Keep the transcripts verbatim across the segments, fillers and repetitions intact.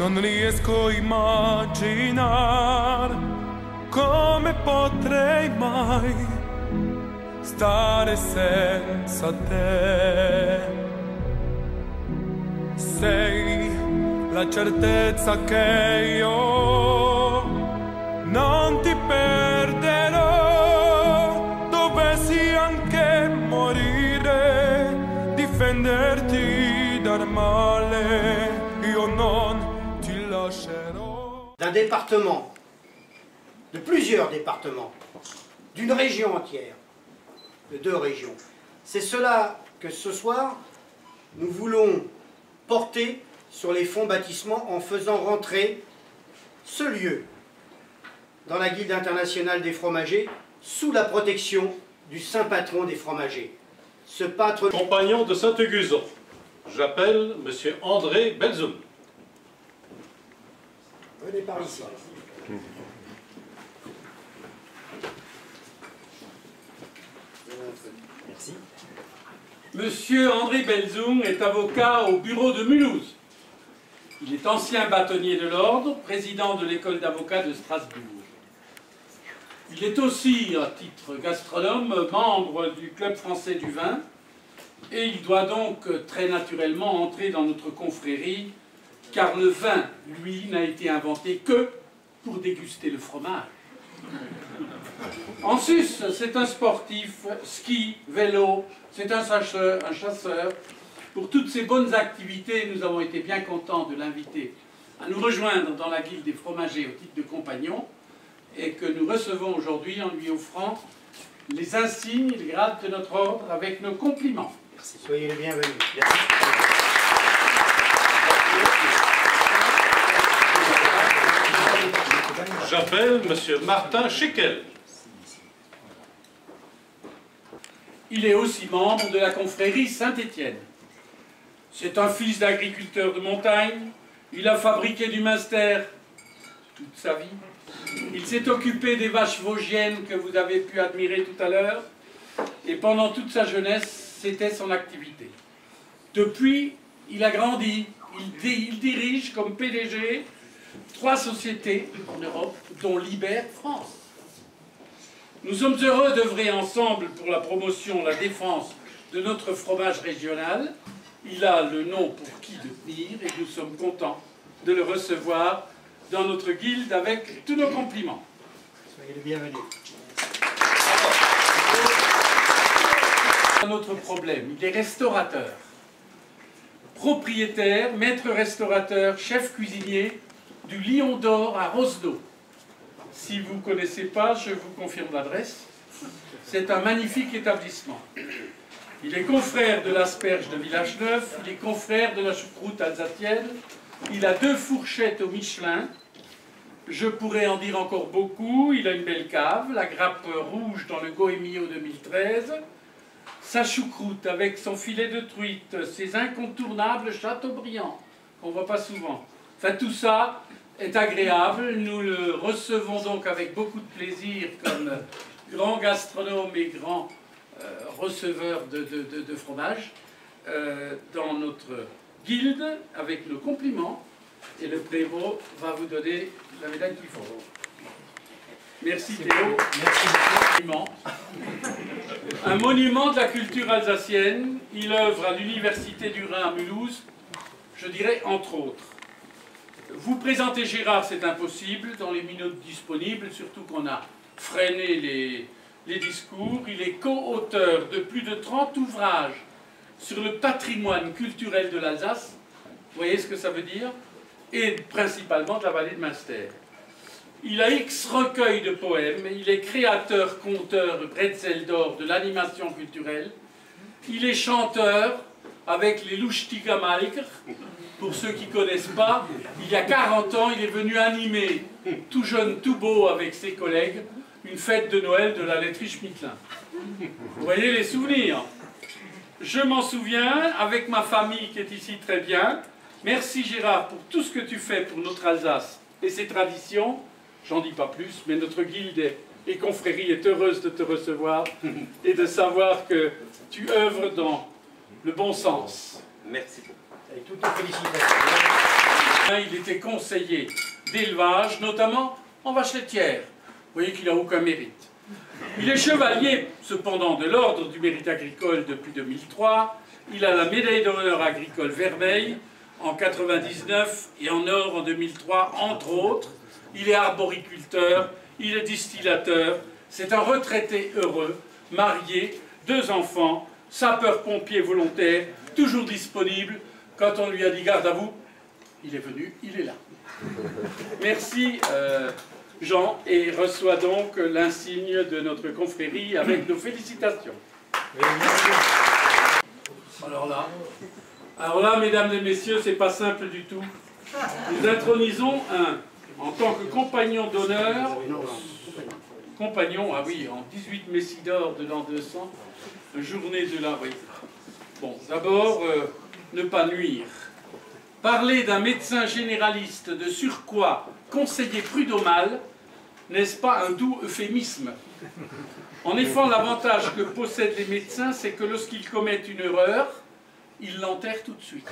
Non riesco a immaginare come potrei mai stare senza te. Sei la certezza che io non ti perderò, dovessi anche morire, difenderti dal male, io non ti lascerò. D'un département, de plusieurs départements, d'une région entière, de deux régions. C'est cela que ce soir, nous voulons porter sur les fonds bâtissements en faisant rentrer ce lieu dans la Guilde internationale des fromagers sous la protection du saint patron des fromagers. Ce pâtre... Compagnon de Saint-Auguzon, j'appelle Monsieur André Belzoum. Venez par ici. Merci. Monsieur André Belzoum est avocat au bureau de Mulhouse. Il est ancien bâtonnier de l'ordre, président de l'école d'avocats de Strasbourg. Il est aussi, à titre gastronome, membre du Club français du vin, et il doit donc très naturellement entrer dans notre confrérie, car le vin, lui, n'a été inventé que pour déguster le fromage. En sus, c'est un sportif, ski, vélo, c'est un chasseur, un chasseur. Pour toutes ces bonnes activités, nous avons été bien contents de l'inviter à nous rejoindre dans la Guilde des fromagers au titre de compagnon, et que nous recevons aujourd'hui en lui offrant les insignes et les grades de notre ordre avec nos compliments. Merci. Soyez les bienvenus. Merci. J'appelle Monsieur Martin Schickel. Il est aussi membre de la confrérie Saint-Étienne. C'est un fils d'agriculteur de montagne. Il a fabriqué du Münster toute sa vie. Il s'est occupé des vaches vosgiennes que vous avez pu admirer tout à l'heure. Et pendant toute sa jeunesse, c'était son activité. Depuis, il a grandi. Il, il dirige comme P D G trois sociétés en Europe, dont Libère France. Nous sommes heureux d'œuvrer ensemble pour la promotion, la défense de notre fromage régional. Il a le nom pour qui de tenir et nous sommes contents de le recevoir dans notre guilde avec tous nos compliments. Soyez les bienvenus. Notre problème, il est restaurateur, propriétaire, maître restaurateur, chef cuisinier du Lion d'Or à Rosdo. Si vous ne connaissez pas, je vous confirme l'adresse. C'est un magnifique établissement. Il est confrère de l'asperge de Village-Neuf, il est confrère de la choucroute alsacienne, il a deux fourchettes au Michelin. Je pourrais en dire encore beaucoup. Il a une belle cave, la grappe rouge dans le Goemio deux mille treize, sa choucroute avec son filet de truite, ses incontournables Chateaubriand, qu'on ne voit pas souvent. Enfin, tout ça est agréable. Nous le recevons donc avec beaucoup de plaisir comme grand gastronome et grand euh, receveur de, de, de, de fromage euh, dans notre guilde avec nos compliments. Et le prévôt va vous donner la médaille qu'il faut. Merci Théo. Merci beaucoup. Un monument de la culture alsacienne. Il œuvre à l'Université du Rhin à Mulhouse, je dirais entre autres. Vous présenter Gérard, c'est impossible dans les minutes disponibles, surtout qu'on a freiné les, les discours. Il est co-auteur de plus de trente ouvrages sur le patrimoine culturel de l'Alsace. Vous voyez ce que ça veut dire? Et principalement de la vallée de Münster. Il a X recueils de poèmes, il est créateur, conteur, bretzel d'or de l'animation culturelle. Il est chanteur avec les Lustiger Malker. Pour ceux qui ne connaissent pas, il y a quarante ans, il est venu animer, tout jeune, tout beau, avec ses collègues, une fête de Noël de la laiterie Schmittlin. Vous voyez les souvenirs? Je m'en souviens, avec ma famille qui est ici très bien. Merci Gérard pour tout ce que tu fais pour notre Alsace et ses traditions. J'en dis pas plus, mais notre guilde et confrérie est heureuse de te recevoir et de savoir que tu œuvres dans le bon sens. Merci beaucoup. Et toutes les félicitations. Hein, il était conseiller d'élevage, notamment en vache laitière. Vous voyez qu'il n'a aucun mérite. Il est chevalier, cependant, de l'Ordre du mérite agricole depuis deux mille trois. Il a la médaille d'honneur agricole Vermeil en mille neuf cent quatre-vingt-dix-neuf et en or en deux mille trois, entre autres. Il est arboriculteur, il est distillateur. C'est un retraité heureux, marié, deux enfants, sapeur-pompier volontaire, toujours disponible. Quand on lui a dit garde à vous, il est venu, il est là. Merci euh, Jean, et reçoit donc l'insigne de notre confrérie avec nos félicitations. Alors là, alors là, mesdames et messieurs, c'est pas simple du tout. Nous intronisons un, en tant que compagnon d'honneur, compagnon, ah oui, en dix-huit Messidor de l'an deux cents, journée de la... Oui. Bon, d'abord, euh, ne pas nuire. Parler d'un médecin généraliste de surcroît conseiller prud'homal, n'est-ce pas un doux euphémisme? En effet, l'avantage que possèdent les médecins, c'est que lorsqu'ils commettent une erreur, ils l'enterrent tout de suite.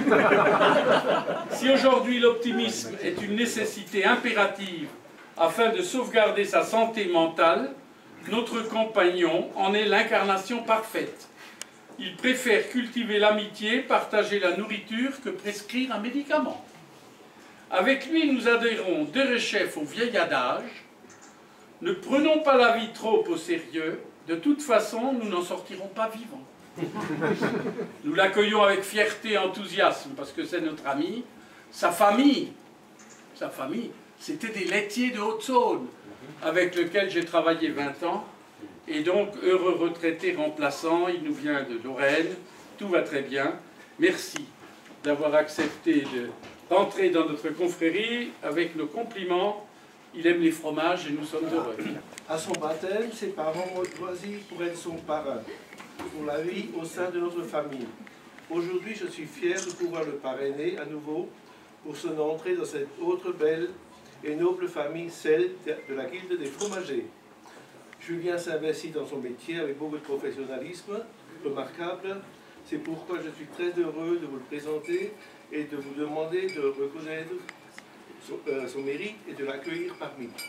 Si aujourd'hui l'optimisme est une nécessité impérative afin de sauvegarder sa santé mentale, notre compagnon en est l'incarnation parfaite. Il préfère cultiver l'amitié, partager la nourriture que prescrire un médicament. Avec lui, nous adhérons de rechef au vieil adage. Ne prenons pas la vie trop au sérieux, de toute façon, nous n'en sortirons pas vivants. Nous l'accueillons avec fierté et enthousiasme, parce que c'est notre ami. Sa famille, sa famille, c'était des laitiers de Haute-Saône, avec lesquels j'ai travaillé vingt ans. Et donc, heureux retraité remplaçant, il nous vient de Lorraine, tout va très bien. Merci d'avoir accepté de rentrer dans notre confrérie avec nos compliments. Il aime les fromages et nous sommes heureux. À son baptême, ses parents m'ont choisi pour être son parrain, pour la vie au sein de notre famille. Aujourd'hui, je suis fier de pouvoir le parrainer à nouveau pour son entrée dans cette autre belle et noble famille, celle de la Guilde des fromagers. Julien s'investit dans son métier avec beaucoup de professionnalisme remarquable. C'est pourquoi je suis très heureux de vous le présenter et de vous demander de reconnaître son, euh, son mérite et de l'accueillir parmi nous.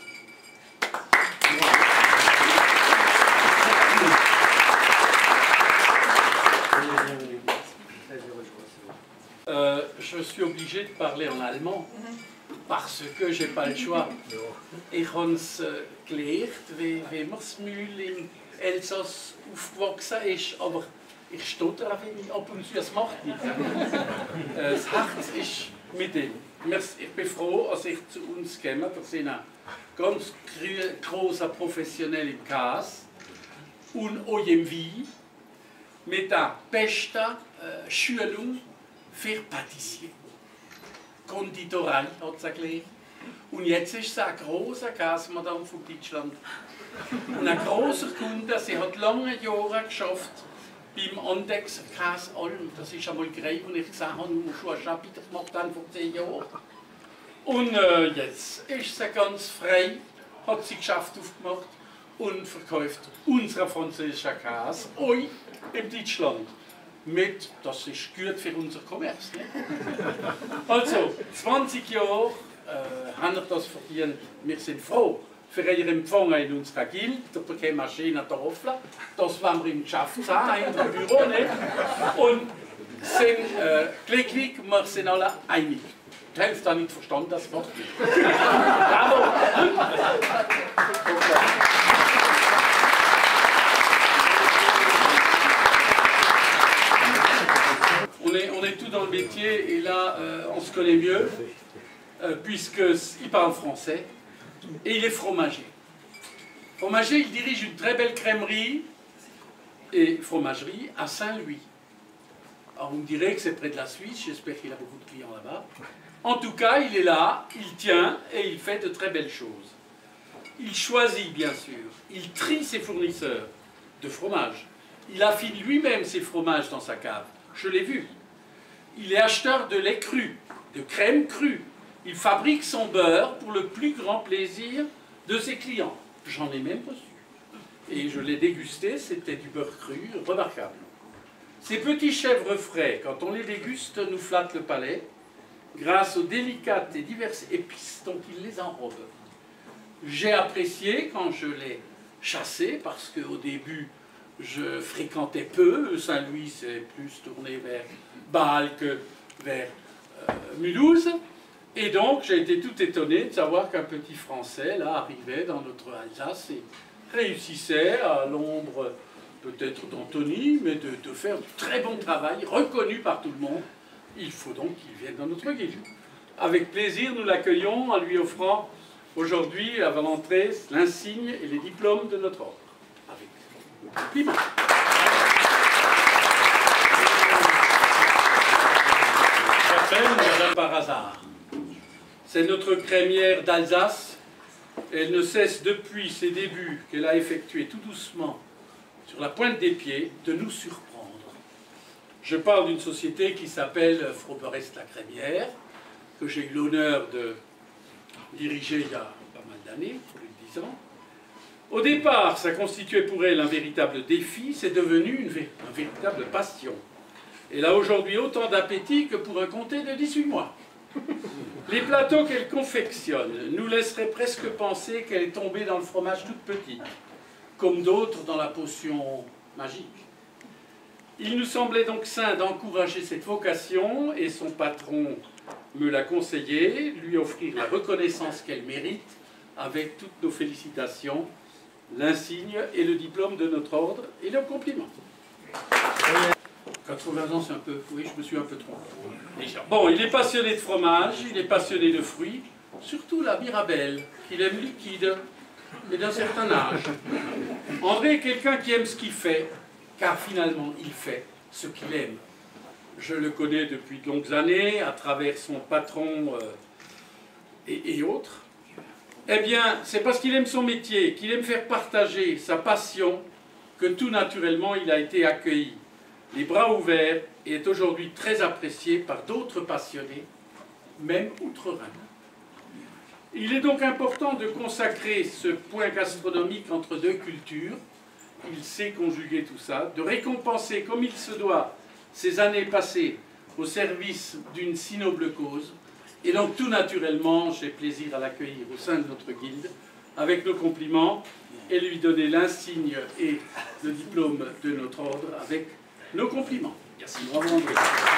Euh, je suis obligé de parler en allemand parce que j'ai pas le choix. Ich habe es gelernt, wie, wie man das Mühl im Elsass aufgewachsen ist, aber ich stottere wenig ab und zu, das macht nichts. Das Herz ist mit dem. Ich bin froh, dass ich zu uns komme. Wir sind ein ganz großer Professionell im Käse und auch im Wein mit der besten äh, Schulung für Patissier. Konditorei hat sie gelernt. Und jetzt ist sie ein grosser Käsemadame von Deutschland. Und ein grosser Kunde, sie hat lange Jahre geschafft beim Andexer Käse Alm. Das ist einmal gereicht, und ich gesagt habe, du musst schon ein Chapitre gemacht haben vor zehn Jahren. Und äh, jetzt ist sie ganz frei, hat sie Geschäft aufgemacht und verkauft unseren französischen Käse euch in Deutschland. Mit, das ist gut für unser Kommerz. Ne? Also, zwanzig Jahre äh, haben wir das verdient. Wir sind froh für Ihren Empfang in unserer Guilde. Da bekommen wir schöne Tafeln. Das wollen wir im Geschäft sein, in unserem Büro. Ne? Und sind äh, glücklich, wir sind alle einig. Die Hälfte hat nicht verstanden, das Wort nicht. Bravo! On est, on est tous dans le métier et là euh, on se connaît mieux euh, puisqu'il parle français et il est fromager. Fromager, il dirige une très belle crèmerie et fromagerie à Saint-Louis. Alors vous me direz que c'est près de la Suisse, j'espère qu'il a beaucoup de clients là-bas. En tout cas, il est là, il tient et il fait de très belles choses. Il choisit bien sûr, il trie ses fournisseurs de fromage. Il affine lui-même ses fromages dans sa cave. Je l'ai vu. Il est acheteur de lait cru, de crème crue. Il fabrique son beurre pour le plus grand plaisir de ses clients. J'en ai même reçu. Et je l'ai dégusté, c'était du beurre cru, remarquable. Ces petits chèvres frais, quand on les déguste, nous flattent le palais. grâce aux délicates et diverses épices dont il les enrobe. J'ai apprécié quand je l'ai chassé, parce qu'au début, je fréquentais peu. Saint-Louis, c'est plus tourné vers Bâle que vers euh, Mulhouse. Et donc, j'ai été tout étonné de savoir qu'un petit Français, là, arrivait dans notre Alsace et réussissait, à l'ombre peut-être d'Antony, mais de, de faire du très bon travail, reconnu par tout le monde. Il faut donc qu'il vienne dans notre guilde. Avec plaisir, nous l'accueillons en lui offrant aujourd'hui, avant l'entrée, l'insigne et les diplômes de notre ordre. Avec le compliment. J'appelle Madame par hasard. C'est notre crémière d'Alsace. Elle ne cesse depuis ses débuts qu'elle a effectués tout doucement sur la pointe des pieds de nous surprendre. Je parle d'une société qui s'appelle Froberest-la-Crémière, que j'ai eu l'honneur de diriger il y a pas mal d'années, plus de dix ans. Au départ, ça constituait pour elle un véritable défi, c'est devenu une, vé une véritable passion. Elle a aujourd'hui autant d'appétit que pour un comté de dix-huit mois. Les plateaux qu'elle confectionne nous laisseraient presque penser qu'elle est tombée dans le fromage toute petite, comme d'autres dans la potion magique. Il nous semblait donc sain d'encourager cette vocation, et son patron me l'a conseillé, lui offrir la reconnaissance qu'elle mérite, avec toutes nos félicitations, l'insigne et le diplôme de notre ordre, et le compliment. quatre-vingts ans, c'est un peu... Oui, je me suis un peu trompé. Bon, il est passionné de fromage, il est passionné de fruits, surtout la mirabelle, qu'il aime liquide, et d'un certain âge. André est quelqu'un qui aime ce qu'il fait, car finalement, il fait ce qu'il aime. Je le connais depuis de longues années, à travers son patron euh, et, et autres. Eh bien, c'est parce qu'il aime son métier, qu'il aime faire partager sa passion, que tout naturellement, il a été accueilli, les bras ouverts, et est aujourd'hui très apprécié par d'autres passionnés, même outre-Rhin. Il est donc important de consacrer ce point gastronomique entre deux cultures. Il sait conjuguer tout ça, de récompenser comme il se doit ces années passées au service d'une si noble cause. Et donc tout naturellement, j'ai plaisir à l'accueillir au sein de notre guilde, avec nos compliments, et lui donner l'insigne et le diplôme de notre ordre avec nos compliments. Merci. Bravo André.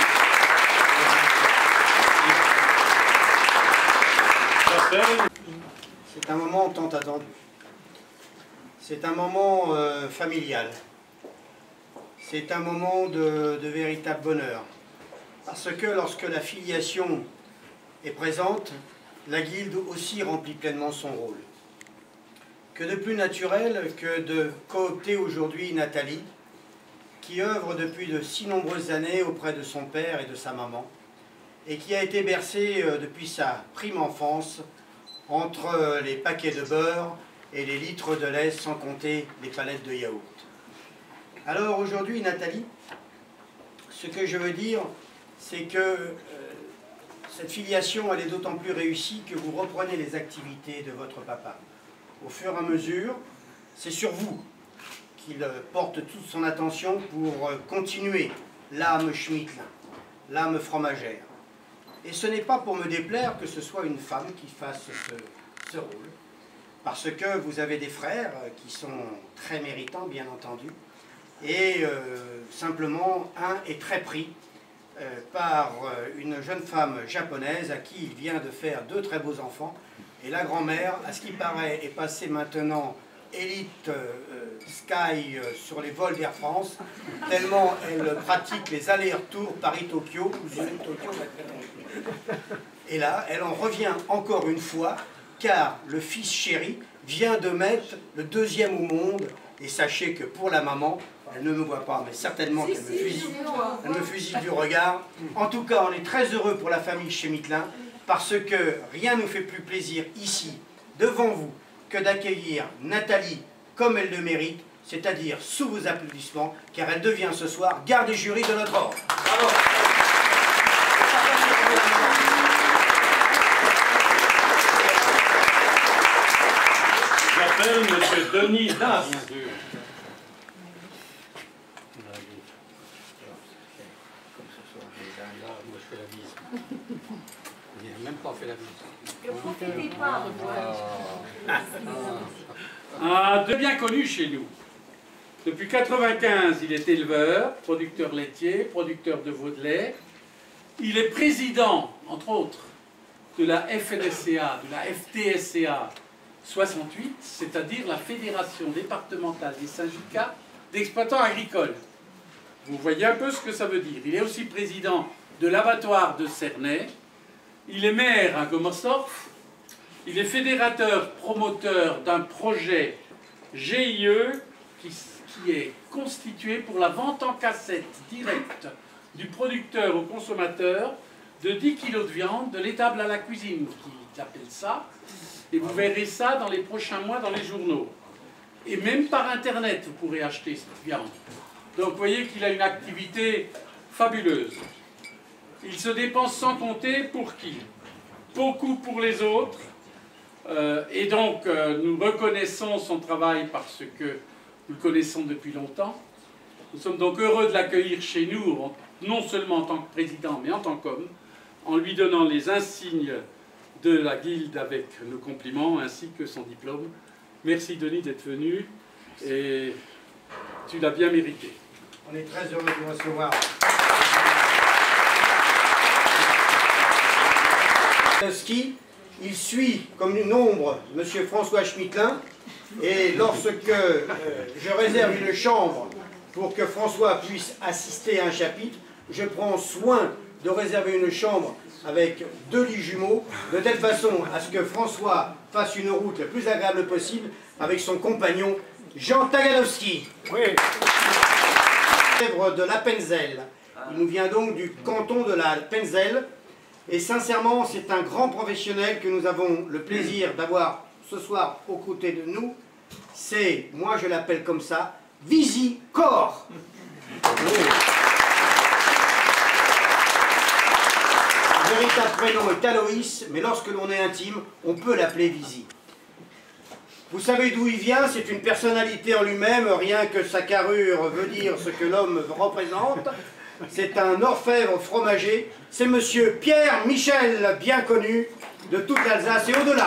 C'est un moment tant attendu. C'est un moment euh, familial. C'est un moment de, de véritable bonheur. Parce que lorsque la filiation est présente, la guilde aussi remplit pleinement son rôle. Que de plus naturel que de coopter aujourd'hui Nathalie, qui œuvre depuis de si nombreuses années auprès de son père et de sa maman, et qui a été bercée euh, depuis sa prime enfance entre euh, les paquets de beurre et les litres de lait, sans compter les palettes de yaourt. Alors aujourd'hui, Nathalie, ce que je veux dire, c'est que euh, cette filiation, elle est d'autant plus réussie que vous reprenez les activités de votre papa. Au fur et à mesure, c'est sur vous qu'il euh, porte toute son attention pour euh, continuer l'âme Schmittlin, l'âme fromagère. Et ce n'est pas pour me déplaire que ce soit une femme qui fasse ce, ce rôle, parce que vous avez des frères qui sont très méritants, bien entendu, et euh, simplement un est très pris euh, par euh, une jeune femme japonaise à qui il vient de faire deux très beaux enfants, et la grand-mère, à ce qui paraît, est passée maintenant élite euh, Sky euh, sur les vols d'Air France, tellement elle pratique les allers-retours Paris-Tokyo, et là, elle en revient encore une fois, car le fils chéri vient de mettre le deuxième au monde, et sachez que pour la maman, elle ne me voit pas, mais certainement qu'elle me fusille, elle me fusille du regard. En tout cas, on est très heureux pour la famille Schmittlin, parce que rien ne nous fait plus plaisir ici, devant vous, que d'accueillir Nathalie comme elle le mérite, c'est-à-dire sous vos applaudissements, car elle devient ce soir garde et jury de notre ordre. Bravo. J'appelle M. Denis Das. Il n'a même pas fait la visite. Ne profitez pas. Un de bien connu chez nous. Depuis mille neuf cent quatre-vingt-quinze, il est éleveur, producteur laitier, producteur de veau de lait. Il est président, entre autres, de la F N S C A, de la F T S C A soixante-huit, c'est-à-dire la Fédération départementale des syndicats d'exploitants agricoles. Vous voyez un peu ce que ça veut dire. Il est aussi président de l'abattoir de Cernay. Il est maire à Gommersdorf. Il est fédérateur promoteur d'un projet G I E qui, qui est constitué pour la vente en cassette directe du producteur au consommateur de dix kilos de viande, de l'étable à la cuisine, qui appelle ça. Et vous verrez ça dans les prochains mois dans les journaux. Et même par Internet, vous pourrez acheter cette viande. Donc vous voyez qu'il a une activité fabuleuse. Il se dépense sans compter pour qui? Beaucoup pour les autres. Euh, et donc euh, nous reconnaissons son travail parce que nous le connaissons depuis longtemps. Nous sommes donc heureux de l'accueillir chez nous, non seulement en tant que président, mais en tant qu'homme, en lui donnant les insignes de la Guilde avec nos compliments, ainsi que son diplôme. Merci Denis d'être venu, et tu l'as bien mérité. On est très heureux de vous recevoir. Ski, il suit comme une ombre M. François Schmittlin, et lorsque euh, je réserve une chambre pour que François puisse assister à un chapitre, je prends soin de réserver une chambre avec deux lits jumeaux, de telle façon à ce que François fasse une route le plus agréable possible avec son compagnon Jean Taganowski. Oui. De l'Appenzell. Il nous vient donc du canton de la Appenzell. Et sincèrement, c'est un grand professionnel que nous avons le plaisir d'avoir ce soir aux côtés de nous. C'est, moi je l'appelle comme ça, Visicor. Le véritable prénom est Aloïs, mais lorsque l'on est intime, on peut l'appeler Visi. Vous savez d'où il vient? C'est une personnalité en lui-même, rien que sa carrure veut dire ce que l'homme représente. C'est un orfèvre fromager, c'est monsieur Pierre Michel, bien connu de toute l'Alsace et au-delà.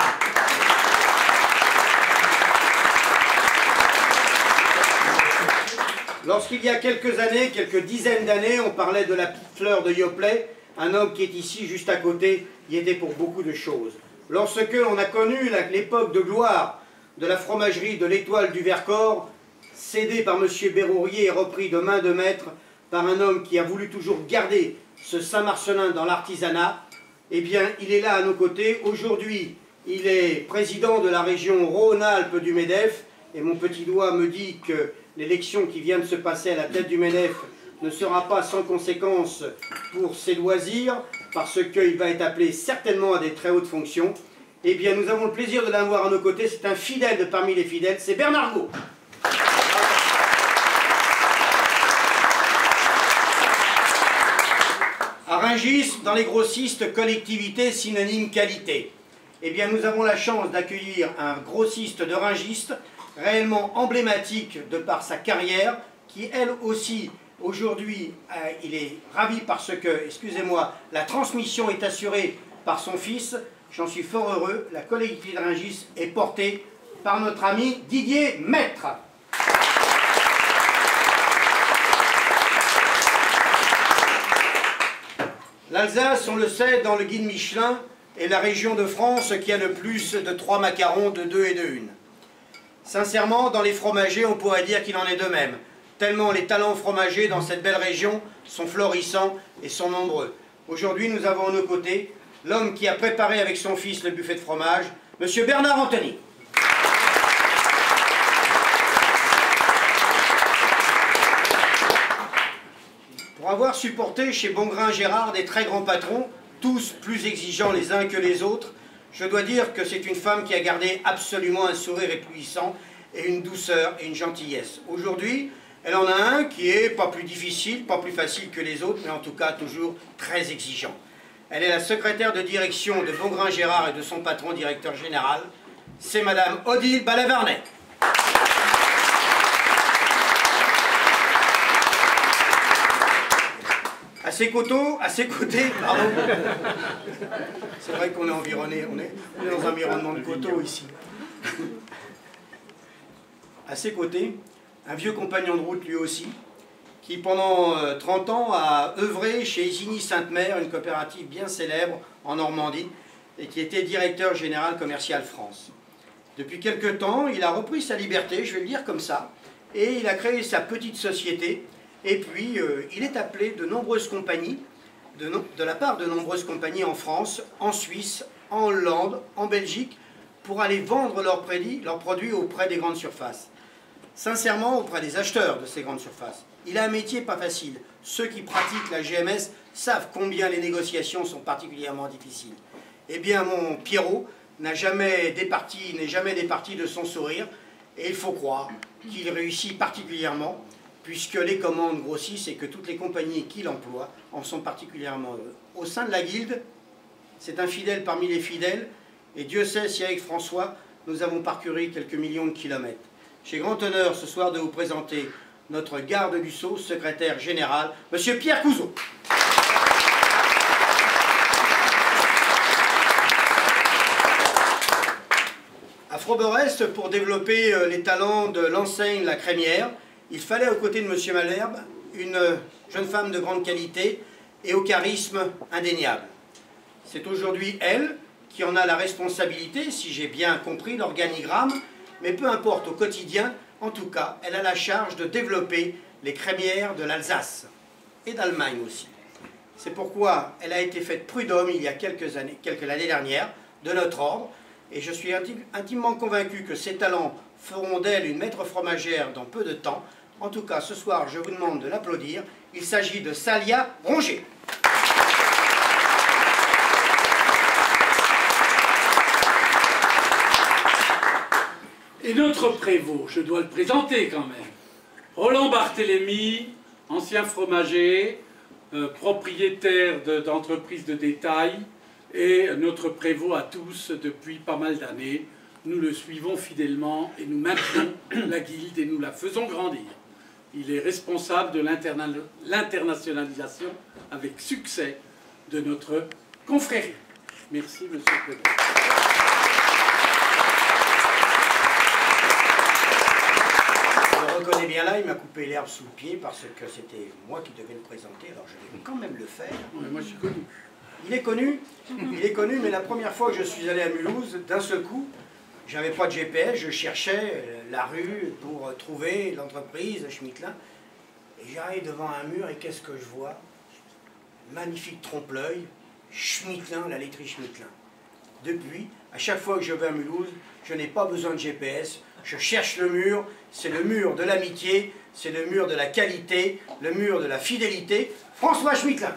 Lorsqu'il y a quelques années, quelques dizaines d'années, on parlait de la petite fleur de Yoplait, un homme qui est ici juste à côté, y était pour beaucoup de choses. Lorsque l'on a connu l'époque de gloire de la fromagerie de l'Étoile du Vercors, cédée par monsieur Berrourier et repris de main de maître par un homme qui a voulu toujours garder ce Saint-Marcelin dans l'artisanat, eh bien, il est là à nos côtés. Aujourd'hui, il est président de la région Rhône-Alpes du MEDEF, et mon petit doigt me dit que l'élection qui vient de se passer à la tête du MEDEF ne sera pas sans conséquence pour ses loisirs, parce qu'il va être appelé certainement à des très hautes fonctions. Eh bien, nous avons le plaisir de l'avoir à nos côtés. C'est un fidèle de parmi les fidèles, c'est Bernard Gault. À Rungis, dans les grossistes, collectivité synonyme qualité. Eh bien, nous avons la chance d'accueillir un grossiste de Rungis, réellement emblématique de par sa carrière, qui elle aussi, aujourd'hui, euh, il est ravi parce que, excusez-moi, la transmission est assurée par son fils. J'en suis fort heureux. La collectivité de Rungis est portée par notre ami Didier Maître. L'Alsace, on le sait, dans le guide Michelin, est la région de France qui a le plus de trois macarons de deux et de une. Sincèrement, dans les fromagers, on pourrait dire qu'il en est de même, tellement les talents fromagers dans cette belle région sont florissants et sont nombreux. Aujourd'hui, nous avons à nos côtés l'homme qui a préparé avec son fils le buffet de fromage, monsieur Bernard Anthony. Pour avoir supporté chez Bongrain Gérard des très grands patrons, tous plus exigeants les uns que les autres, je dois dire que c'est une femme qui a gardé absolument un sourire éblouissant et une douceur et une gentillesse. Aujourd'hui, elle en a un qui est pas plus difficile, pas plus facile que les autres, mais en tout cas toujours très exigeant. Elle est la secrétaire de direction de Bongrain Gérard et de son patron directeur général, c'est madame Odile Balavernet. À ses côtés, à ses côtés, pardon. C'est vrai qu'on est environné, on est, on est dans un environnement de coteaux ici. À ses côtés, un vieux compagnon de route lui aussi, qui pendant trente ans a œuvré chez Isigny-Sainte-Mère, une coopérative bien célèbre en Normandie, et qui était directeur général commercial France. Depuis quelque temps, il a repris sa liberté, je vais le dire comme ça, et il a créé sa petite société, et puis euh, il est appelé de nombreuses compagnies, de, no de la part de nombreuses compagnies en France, en Suisse, en Hollande, en Belgique, pour aller vendre leurs produits, leurs produits auprès des grandes surfaces. Sincèrement, auprès des acheteurs de ces grandes surfaces. Il a un métier pas facile. Ceux qui pratiquent la G M S savent combien les négociations sont particulièrement difficiles. Eh bien, mon Pierrot n'a jamais départi, n'est jamais départi de son sourire, et il faut croire qu'il réussit particulièrement, puisque les commandes grossissent et que toutes les compagnies qu'il emploie en sont particulièrement heureux. Au sein de la Guilde, c'est un fidèle parmi les fidèles, et Dieu sait si avec François, nous avons parcouru quelques millions de kilomètres. J'ai grand honneur ce soir de vous présenter notre garde du Sceau, secrétaire général, Monsieur Pierre Couzeau. À Froberest, pour développer les talents de l'enseigne La Crémière, il fallait aux côtés de Monsieur Malherbe une jeune femme de grande qualité et au charisme indéniable. C'est aujourd'hui elle qui en a la responsabilité, si j'ai bien compris l'organigramme, mais peu importe au quotidien, en tout cas, elle a la charge de développer les crémières de l'Alsace et d'Allemagne aussi. C'est pourquoi elle a été faite prud'homme il y a quelques années, quelques l'année dernière, de notre ordre, et je suis intimement convaincu que ses talents feront d'elle une maître fromagère dans peu de temps. En tout cas, ce soir, je vous demande de l'applaudir. Il s'agit de Salia Rongier. Et notre prévôt, je dois le présenter quand même. Roland Barthélémy, ancien fromager, euh, propriétaire d'entreprises de, de détail, et notre prévôt à tous depuis pas mal d'années. Nous le suivons fidèlement et nous maintenons la guilde et nous la faisons grandir. Il est responsable de l'internationalisation avec succès de notre confrérie. Merci, monsieur le président. Je le reconnais bien là, il m'a coupé l'herbe sous le pied parce que c'était moi qui devais le présenter, alors je vais quand même le faire. Ouais, moi je suis connu. Il est connu, il est connu, mais la première fois que je suis allé à Mulhouse, d'un seul coup, j'avais pas de G P S, je cherchais la rue pour trouver l'entreprise Schmittlin. Et j'arrive devant un mur et qu'est-ce que je vois? Magnifique trompe-l'œil, Schmittlin, la laiterie Schmittlin. Depuis, à chaque fois que je vais à Mulhouse, je n'ai pas besoin de G P S, je cherche le mur, c'est le mur de l'amitié, c'est le mur de la qualité, le mur de la fidélité. François Schmittlin.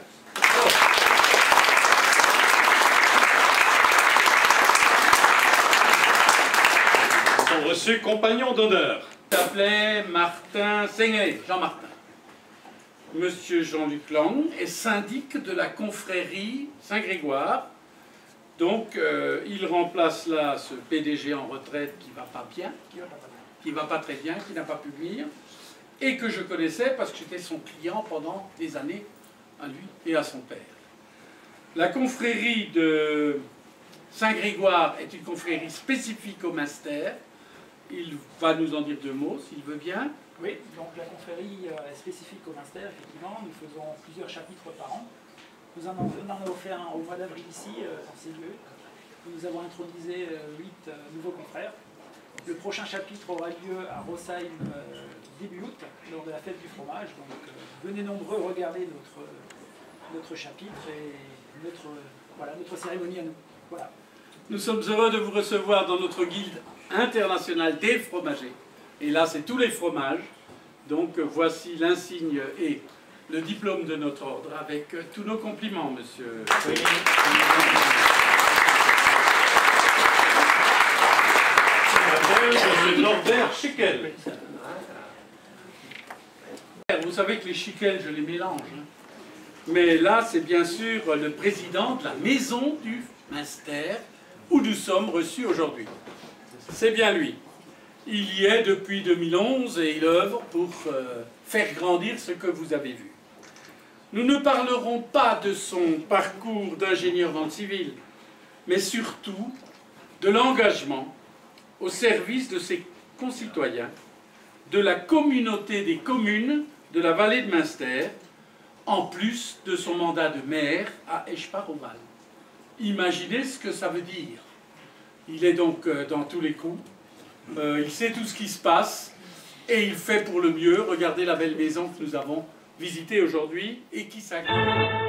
Reçu compagnon d'honneur. Il s'appelait Martin Senglet, Jean Martin. Monsieur Jean-Luc Lang est syndic de la confrérie Saint-Grégoire. Donc euh, il remplace là ce P D G en retraite qui va pas bien, qui va pas, qui va pas très bien, qui n'a pas pu venir, et que je connaissais parce que j'étais son client pendant des années à lui et à son père. La confrérie de Saint-Grégoire est une confrérie spécifique au Munster. Il va nous en dire deux mots, s'il veut bien. Oui, donc la confrérie est spécifique au Munster, effectivement. Nous faisons plusieurs chapitres par an. Nous en avons offert un au mois d'avril ici, dans ces lieux. Nous avons intronisé huit nouveaux confrères. Le prochain chapitre aura lieu à Rossheim début août, lors de la fête du fromage. Donc venez nombreux regarder notre, notre chapitre et notre, voilà, notre cérémonie à nous. Voilà. Nous sommes heureux de vous recevoir dans notre guilde internationale des fromagers. Et là, c'est tous les fromages. Donc voici l'insigne et le diplôme de notre ordre, avec tous nos compliments, monsieur. Oui. Monsieur Norbert Schickel. Vous savez que les Schickel, je les mélange. Hein. Mais là, c'est bien sûr le président de la maison du Munster, où nous sommes reçus aujourd'hui. C'est bien lui. Il y est depuis deux mille onze et il œuvre pour euh, faire grandir ce que vous avez vu. Nous ne parlerons pas de son parcours d'ingénieur dans le civil, mais surtout de l'engagement au service de ses concitoyens, de la communauté des communes de la vallée de Münster, en plus de son mandat de maire à Eschpach-au-Val. Imaginez ce que ça veut dire. Il est donc euh, dans tous les coups, euh, il sait tout ce qui se passe, et il fait pour le mieux. Regardez la belle maison que nous avons visitée aujourd'hui et qui s'agrandit.